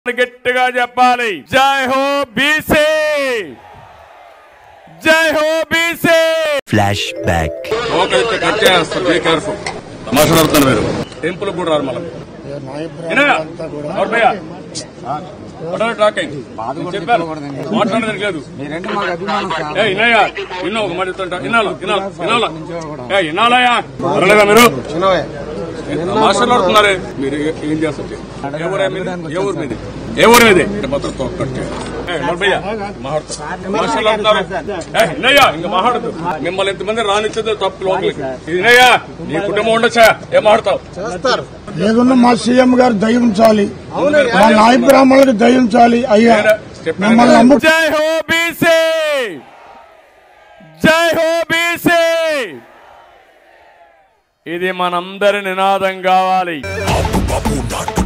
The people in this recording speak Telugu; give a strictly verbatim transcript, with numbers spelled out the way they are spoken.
గట్టిగా చెప్పాలి. జై హో బీసీ, జై హో బీసీ. Flash back. ఓకైతే కట్టేస్తారు, బీ కేర్ఫుల్. మాట్లాడుతున్నారు మీరు టెంపుల్ కూడా రారు మళ్ళీ టాకింగ్ చెప్పారు, మాట్లాడేది లేదు. విన్నా ఒక మాట వినాలా వినాలా వినాలయా పర్లేదా మీరు మాట్లాడుతున్నారే మీరు ఏం చేస్తారు? ఏ ఊరు ఏ ఊరు మీది ఏ ఊరు మీది భద్రత మాట్లాడుతున్నారు. వినయ్యా ఇంకా మాట్లాడదు, మిమ్మల్ని ఎంతమంది రానిచ్చేది తప్పు లోపలికి. వినయ్యా నీ కుటుంబం ఉండొచ్చా ఏం మాట్లాడతావు? ఏదన్నా మా సీఎం గారు దయించాలి, మా నాయ బ్రాహ్మణులకు దయించాలి అయ్యా. జై హో బీసీ, జై హో బీసీ. ఇది మనందరి నినాదం కావాలి.